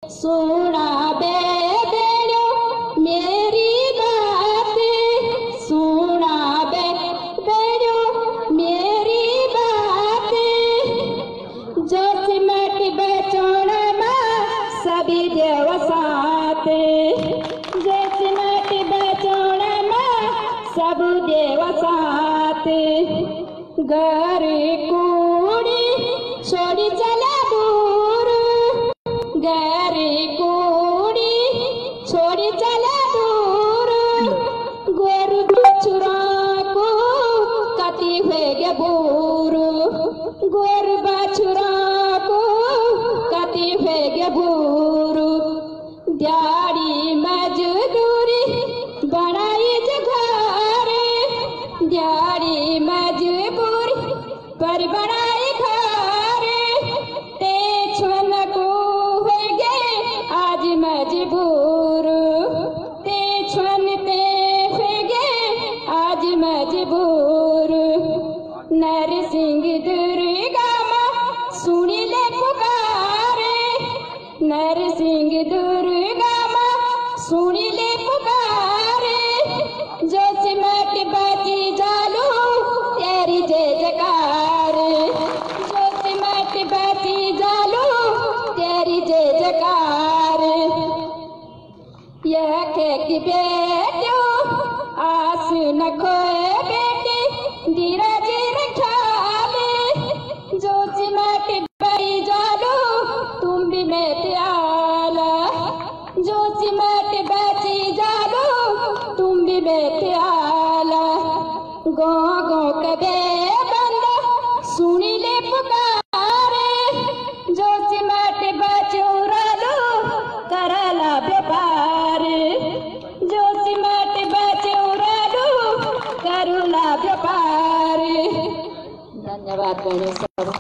सुना बे बेड़ो मेरी बात, सुना बे बेड़ो मेरी बात। जो सिमट बेचोण मां सभी देव साथ, जो सिमट बेचोण मां सब देव साथ। घर कूड़ी छोड़ी चला दूर, घर कूड़ी छोड़ी चला दूर। गोरु बछुरा को कति हुए बूर, गोरु बछुरा को कति हुए बूर। दिहाड़ी मजदूरी बनाई घर, दिहाड़ी मजबूरी पर बनाई घर। ते छुन को हो गए आज मजबूर, ते छुन ते हो गए आज मजबूर। नरसिंह दुर्गा मां सुनी ले पुकारे, नरसिंह दुर्गा मां सुनी ले पुकारे। जो सिमट बची जालू तेरी जय जयकार, जो सिमट बची जालू तेरी जय जयकार। यह कि बेटो आस न खोए बेटी धीरज रखा ले। जो सिमट बची जालू तुम भी मैं प्याला, जो सिमट बची जालू तुम भी मैं प्याला। गो गो कबे बंदा सुनी ले पुकारे। जो सिमट बचोरा लो करला व्यापार, जो सिमट बचोरा लो करुला व्यापार। धन्यवाद बहनों सब।